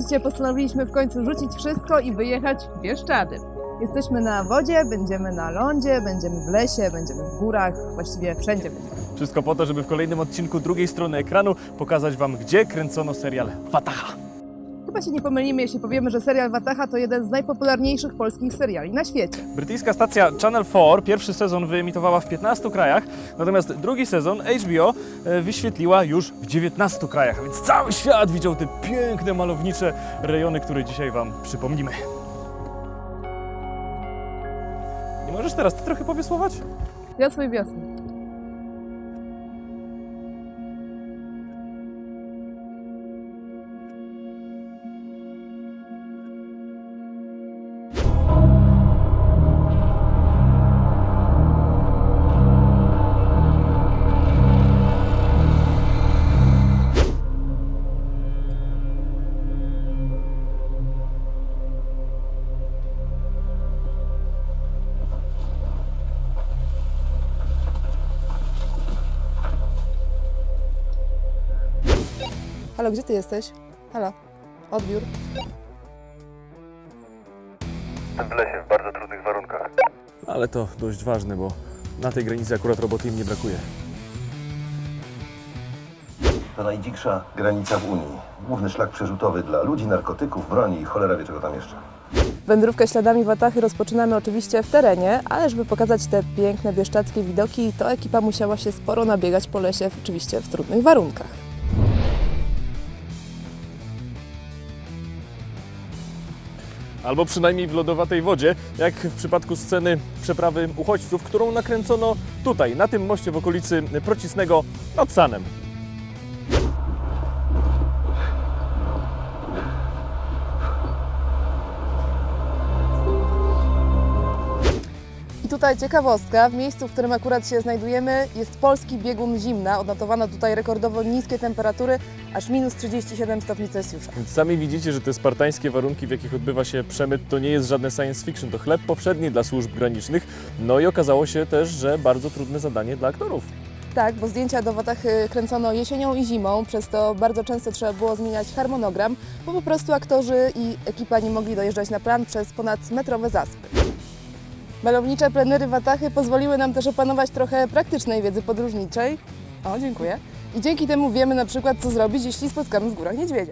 widzicie, postanowiliśmy w końcu rzucić wszystko i wyjechać w Bieszczady. Jesteśmy na wodzie, będziemy na lądzie, będziemy w lesie, będziemy w górach, właściwie wszędzie będziemy. Wszystko po to, żeby w kolejnym odcinku drugiej strony ekranu pokazać Wam, gdzie kręcono serial Wataha. Chyba się nie pomylimy, jeśli powiemy, że serial Wataha to jeden z najpopularniejszych polskich seriali na świecie. Brytyjska stacja Channel 4 pierwszy sezon wyemitowała w 15 krajach, natomiast drugi sezon HBO wyświetliła już w 19 krajach, a więc cały świat widział te piękne, malownicze rejony, które dzisiaj Wam przypomnimy. Nie możesz teraz Ty trochę powiosłować? Wiosło i wiosło. Halo, gdzie ty jesteś? Halo, odbiór. Jestem w lesie, w bardzo trudnych warunkach. Ale to dość ważne, bo na tej granicy akurat roboty im nie brakuje. To najdziksza granica w Unii. Główny szlak przerzutowy dla ludzi, narkotyków, broni i cholera wie czego tam jeszcze. Wędrówkę śladami Watachy rozpoczynamy oczywiście w terenie, ale żeby pokazać te piękne bieszczadzkie widoki, to ekipa musiała się sporo nabiegać po lesie, oczywiście w trudnych warunkach. Albo przynajmniej w lodowatej wodzie, jak w przypadku sceny przeprawy uchodźców, którą nakręcono tutaj, na tym moście w okolicy Procisnego nad Sanem. I tutaj ciekawostka, w miejscu, w którym akurat się znajdujemy, jest polski biegun zimna. Odnotowano tutaj rekordowo niskie temperatury, aż minus 37 stopni Celsjusza. Więc sami widzicie, że te spartańskie warunki, w jakich odbywa się przemyt, to nie jest żadne science fiction, to chleb powszedni dla służb granicznych. No i okazało się też, że bardzo trudne zadanie dla aktorów. Tak, bo zdjęcia do Watachy kręcono jesienią i zimą, przez to bardzo często trzeba było zmieniać harmonogram, bo po prostu aktorzy i ekipa nie mogli dojeżdżać na plan przez ponadmetrowe zaspy. Malownicze plenery Watachy pozwoliły nam też opanować trochę praktycznej wiedzy podróżniczej. O, dziękuję. I dzięki temu wiemy na przykład, co zrobić, jeśli spotkamy w górach niedźwiedzia.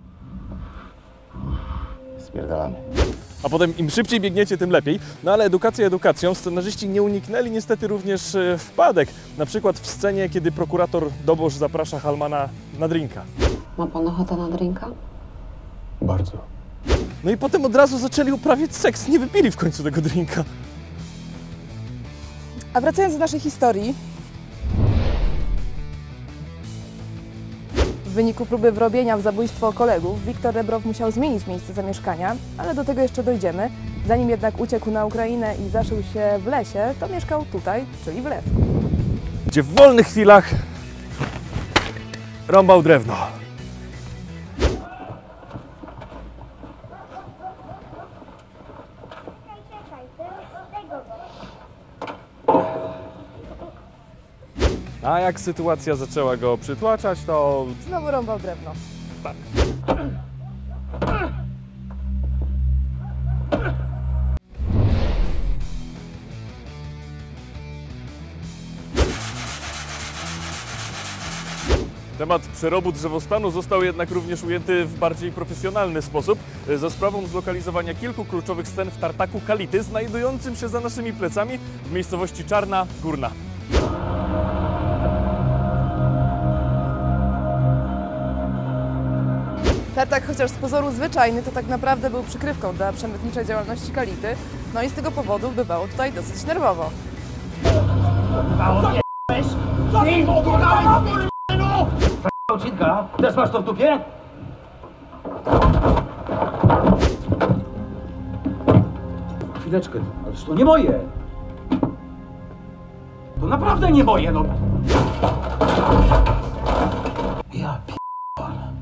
Spierdalamy. A potem im szybciej biegniecie, tym lepiej. No ale edukacja edukacją, scenarzyści nie uniknęli niestety również wpadek. Na przykład w scenie, kiedy prokurator Dobosz zaprasza Halmana na drinka. Ma pan ochotę na drinka? Bardzo. No i potem od razu zaczęli uprawiać seks, nie wypili w końcu tego drinka. A wracając do naszej historii, w wyniku próby wrobienia w zabójstwo kolegów, Wiktor Rebrow musiał zmienić miejsce zamieszkania, ale do tego jeszcze dojdziemy. Zanim jednak uciekł na Ukrainę i zaszył się w lesie, to mieszkał tutaj, czyli w Lesku. Gdzie w wolnych chwilach rąbał drewno. A jak sytuacja zaczęła go przytłaczać, to Znowu rąbał drewno. tak. Temat przerobu drzewostanu został jednak również ujęty w bardziej profesjonalny sposób za sprawą zlokalizowania kilku kluczowych scen w tartaku Kality, znajdującym się za naszymi plecami w miejscowości Czarna Górna. Tartak, chociaż z pozoru zwyczajny, to tak naprawdę był przykrywką dla przemytniczej działalności Kality, no i z tego powodu bywało tutaj dosyć nerwowo. Cinka, też masz to w dupie? Chwileczkę, ależ to nie moje. To naprawdę nie moje, no. Ja p***ole.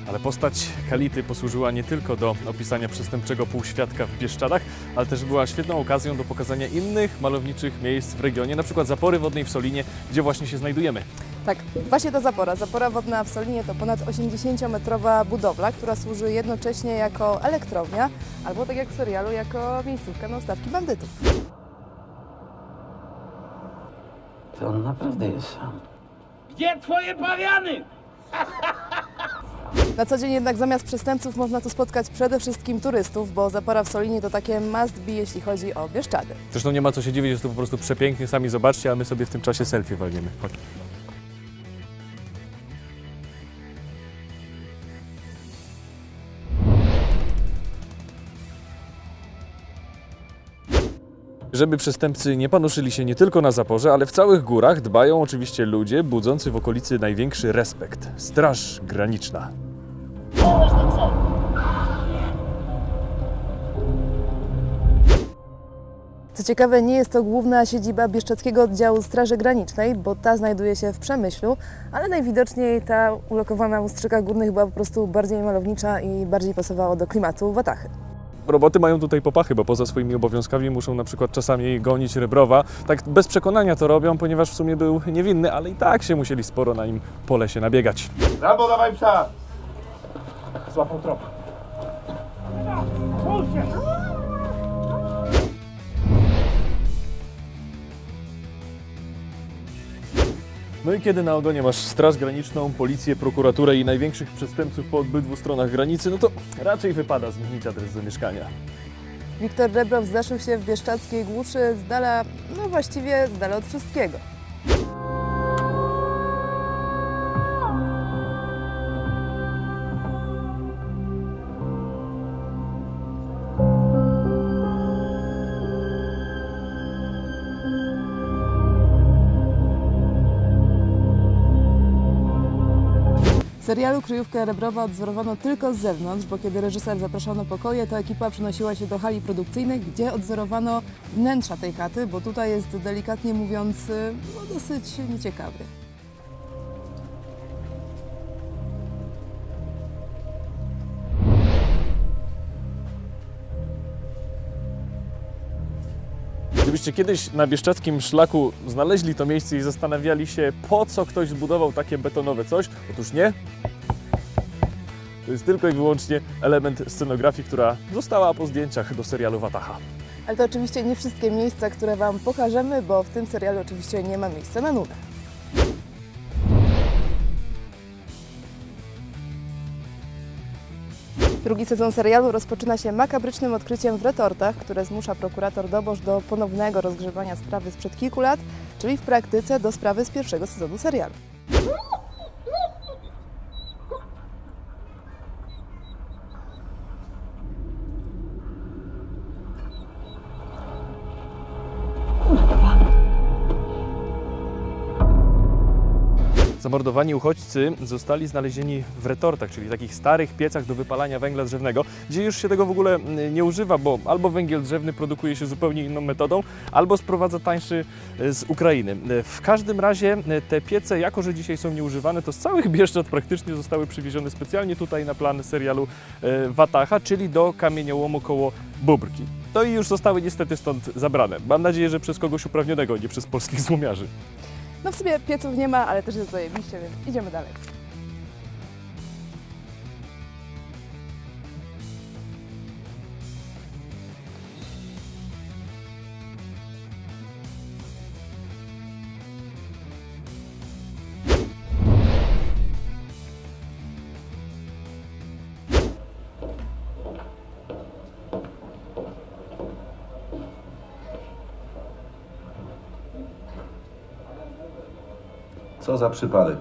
Ale postać Kality posłużyła nie tylko do opisania przestępczego półświadka w Bieszczadach, ale też była świetną okazją do pokazania innych malowniczych miejsc w regionie, na przykład zapory wodnej w Solinie, gdzie właśnie się znajdujemy. Tak, właśnie ta zapora. Zapora wodna w Solinie to ponad 80-metrowa budowla, która służy jednocześnie jako elektrownia, albo tak jak w serialu, jako miejscówka na ustawki bandytów. To on naprawdę jest sam. Gdzie twoje pawiany? Na co dzień jednak zamiast przestępców można tu spotkać przede wszystkim turystów, bo zapora w Solinie to takie must be, jeśli chodzi o Bieszczady. Zresztą nie ma co się dziwić, jest to po prostu przepięknie, sami zobaczcie, a my sobie w tym czasie selfie walniemy. Chodź. Żeby przestępcy nie panoszyli się nie tylko na zaporze, ale w całych górach dbają oczywiście ludzie budzący w okolicy największy respekt. Straż Graniczna. Co ciekawe, nie jest to główna siedziba Bieszczadzkiego Oddziału Straży Granicznej, bo ta znajduje się w Przemyślu, ale najwidoczniej ta ulokowana u Strzykach Górnych była po prostu bardziej malownicza i bardziej pasowała do klimatu Watachy. Roboty mają tutaj popachy, bo poza swoimi obowiązkami muszą na przykład czasami gonić Rebrowa. Tak bez przekonania to robią, ponieważ w sumie był niewinny, ale i tak się musieli sporo na nim po lesie nabiegać. Rambo, dawaj psa! Złapał trop. No i kiedy na ogonie masz Straż Graniczną, policję, prokuraturę i największych przestępców po obydwu stronach granicy, no to raczej wypada zmienić adres zamieszkania. Wiktor Rebrow zdarzył się w bieszczadzkiej głuszy z dala, no właściwie z dala od wszystkiego. W serialu kryjówkę Rebrowa odzorowano tylko z zewnątrz, bo kiedy reżyser zapraszał na pokoje, to ekipa przenosiła się do hali produkcyjnej, gdzie odzorowano wnętrza tej chaty, bo tutaj jest delikatnie mówiąc no, dosyć nieciekawy. Gdybyście kiedyś na bieszczadzkim szlaku znaleźli to miejsce i zastanawiali się, po co ktoś zbudował takie betonowe coś, otóż nie. To jest tylko i wyłącznie element scenografii, która została po zdjęciach do serialu Wataha. Ale to oczywiście nie wszystkie miejsca, które Wam pokażemy, bo w tym serialu oczywiście nie ma miejsca na nudę. Drugi sezon serialu rozpoczyna się makabrycznym odkryciem w retortach, które zmusza prokurator Dobosz do ponownego rozgrzewania sprawy sprzed kilku lat, czyli w praktyce do sprawy z pierwszego sezonu serialu. Zamordowani uchodźcy zostali znalezieni w retortach, czyli takich starych piecach do wypalania węgla drzewnego, gdzie już się tego w ogóle nie używa, bo albo węgiel drzewny produkuje się zupełnie inną metodą, albo sprowadza tańszy z Ukrainy. W każdym razie te piece, jako że dzisiaj są nieużywane, to z całych Bieszczad praktycznie zostały przywiezione specjalnie tutaj na plan serialu Wataha, czyli do kamieniołomu koło Bóbrki. No i już zostały niestety stąd zabrane. Mam nadzieję, że przez kogoś uprawnionego, nie przez polskich złomiarzy. No w sumie pieców nie ma, ale też jest zajebiście, więc idziemy dalej. Co za przypadek.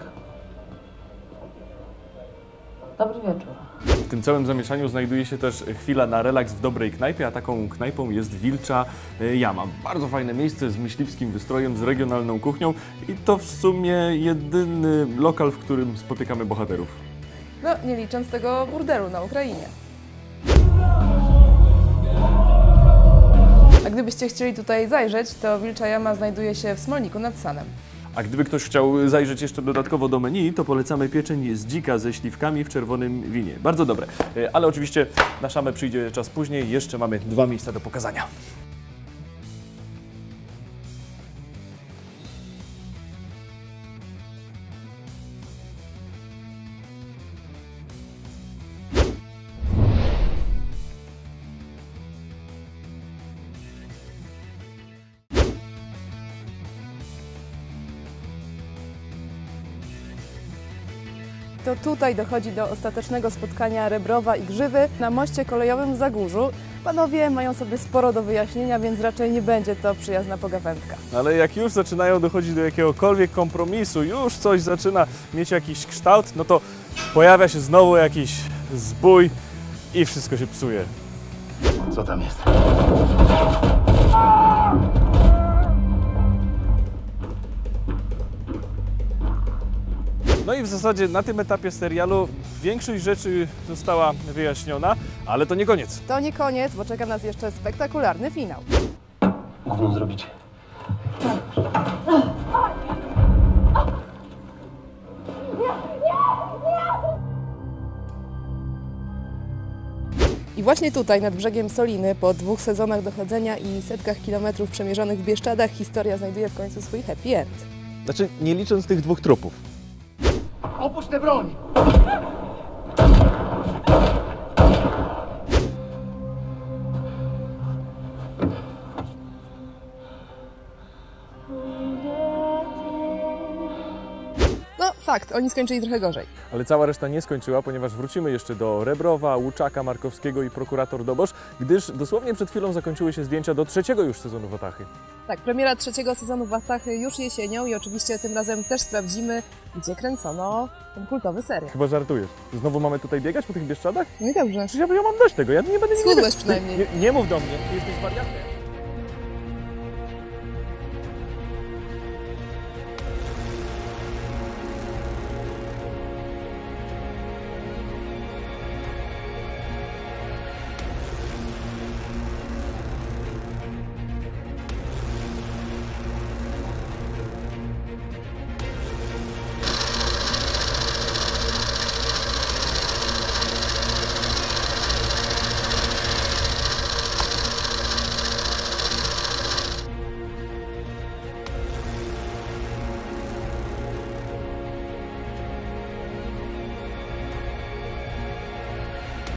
Dobry wieczór. W tym całym zamieszaniu znajduje się też chwila na relaks w dobrej knajpie, a taką knajpą jest Wilcza Jama. Bardzo fajne miejsce z myśliwskim wystrojem, z regionalną kuchnią i to w sumie jedyny lokal, w którym spotykamy bohaterów. No, nie licząc tego burdelu na Ukrainie. A gdybyście chcieli tutaj zajrzeć, to Wilcza Jama znajduje się w Smolniku nad Sanem. A gdyby ktoś chciał zajrzeć jeszcze dodatkowo do menu, to polecamy pieczeń z dzika ze śliwkami w czerwonym winie. Bardzo dobre. Ale oczywiście na szamę przyjdzie czas później. Jeszcze mamy 2 miejsca do pokazania. To tutaj dochodzi do ostatecznego spotkania Rebrowa i Grzywy na moście kolejowym w Zagórzu. Panowie mają sobie sporo do wyjaśnienia, więc raczej nie będzie to przyjazna pogawędka. Ale jak już zaczynają dochodzić do jakiegokolwiek kompromisu, już coś zaczyna mieć jakiś kształt, no to pojawia się znowu jakiś zbój i wszystko się psuje. Co tam jest? No i w zasadzie na tym etapie serialu większość rzeczy została wyjaśniona, ale to nie koniec. To nie koniec, bo czeka nas jeszcze spektakularny finał. Gówno zrobić. I właśnie tutaj, nad brzegiem Soliny, po 2 sezonach dochodzenia i setkach kilometrów przemierzonych w Bieszczadach, historia znajduje w końcu swój happy end. Znaczy, nie licząc tych 2 trupów. Opuść tę broń! No fakt, oni skończyli trochę gorzej. Ale cała reszta nie skończyła, ponieważ wrócimy jeszcze do Rebrowa, Łuczaka, Markowskiego i prokurator Dobosz, gdyż dosłownie przed chwilą zakończyły się zdjęcia do 3. już sezonu Watachy. Tak, premiera 3. sezonu Watachy już jesienią i oczywiście tym razem też sprawdzimy, gdzie kręcono ten kultowy serial. Chyba żartujesz. Znowu mamy tutaj biegać po tych Bieszczadach? No i dobrze. Przecież ja mam dość tego, ja nie będę nigdy... Schudłeś przynajmniej. Nie mów do mnie, ty jesteś wariatem.